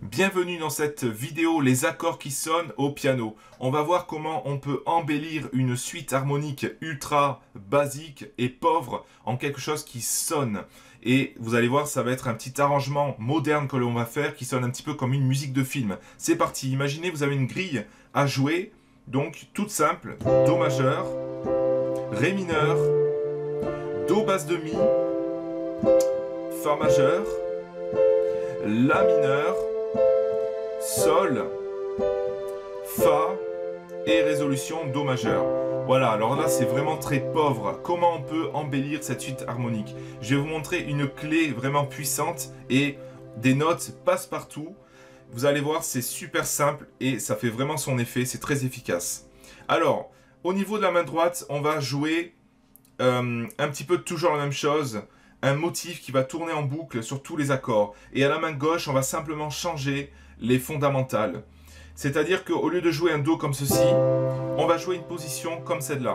Bienvenue dans cette vidéo, les accords qui sonnent au piano. On va voir comment on peut embellir une suite harmonique ultra basique et pauvre en quelque chose qui sonne. Et vous allez voir, ça va être un petit arrangement moderne que l'on va faire qui sonne un petit peu comme une musique de film. C'est parti, imaginez vous avez une grille à jouer, donc toute simple, Do majeur, Ré mineur, Do basse de Mi, Fa majeur, La mineur, Sol, Fa et résolution Do majeur. Voilà, alors là c'est vraiment très pauvre. Comment on peut embellir cette suite harmonique? Je vais vous montrer une clé vraiment puissante et des notes passe-partout. Vous allez voir, c'est super simple et ça fait vraiment son effet, c'est très efficace. Alors, au niveau de la main droite, on va jouer un petit peu toujours la même chose. Un motif qui va tourner en boucle sur tous les accords. Et à la main gauche, on va simplement changer les fondamentales. C'est-à-dire qu'au lieu de jouer un Do comme ceci, on va jouer une position comme celle-là.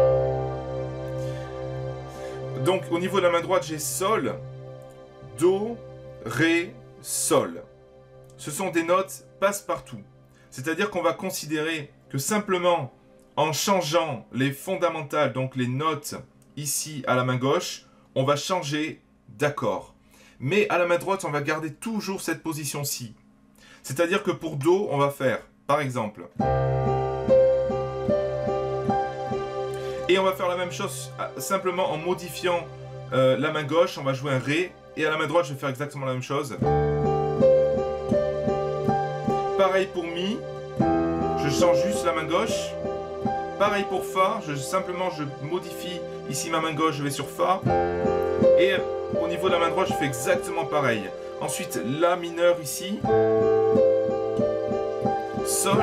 Donc au niveau de la main droite, j'ai Sol, Do, Ré, Sol. Ce sont des notes passe-partout. C'est-à-dire qu'on va considérer que simplement en changeant les fondamentales, donc les notes ici à la main gauche, on va changer d'accord. Mais à la main droite, on va garder toujours cette position-ci. C'est-à-dire que pour Do, on va faire, par exemple. Et on va faire la même chose, simplement en modifiant la main gauche, on va jouer un Ré. Et à la main droite, je vais faire exactement la même chose. Pareil pour Mi, je change juste la main gauche. Pareil pour Fa, simplement je modifie ici ma main gauche, je vais sur Fa. Et au niveau de la main droite, je fais exactement pareil. Ensuite, La mineur ici. Sol.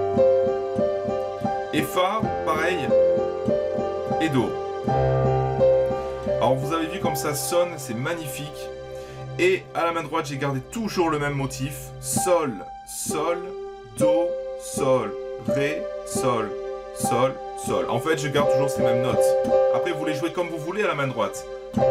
Et Fa, pareil. Et Do. Alors vous avez vu comme ça sonne, c'est magnifique. Et à la main droite, j'ai gardé toujours le même motif. Sol, Sol, Do, Sol, Ré, Sol, Sol, Sol. En fait, je garde toujours ces mêmes notes. Après, vous les jouez comme vous voulez à la main droite.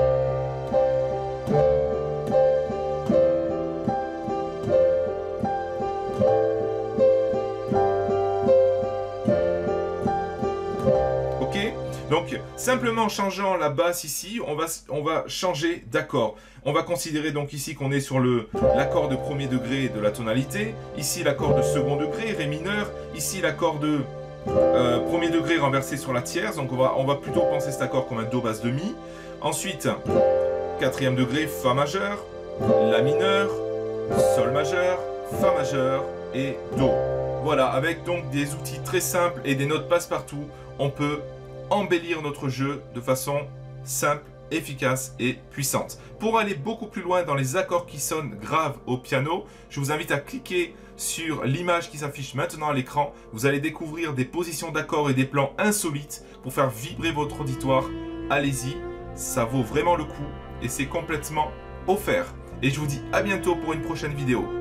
Ok? Donc, simplement en changeant la basse ici, on va changer d'accord. On va considérer donc ici qu'on est sur l'accord de premier degré de la tonalité. Ici, l'accord de second degré, Ré mineur. Ici, l'accord de premier degré renversé sur la tierce, donc on va plutôt penser cet accord comme un Do basse de Mi. Ensuite, quatrième degré, Fa majeur, La mineur, Sol majeur, Fa majeur et Do. Voilà, avec donc des outils très simples et des notes passe-partout, on peut embellir notre jeu de façon simple, efficace et puissante. Pour aller beaucoup plus loin dans les accords qui sonnent graves au piano, je vous invite à cliquer sur l'image qui s'affiche maintenant à l'écran. Vous allez découvrir des positions d'accords et des plans insolites pour faire vibrer votre auditoire. Allez-y, ça vaut vraiment le coup et c'est complètement offert. Et je vous dis à bientôt pour une prochaine vidéo.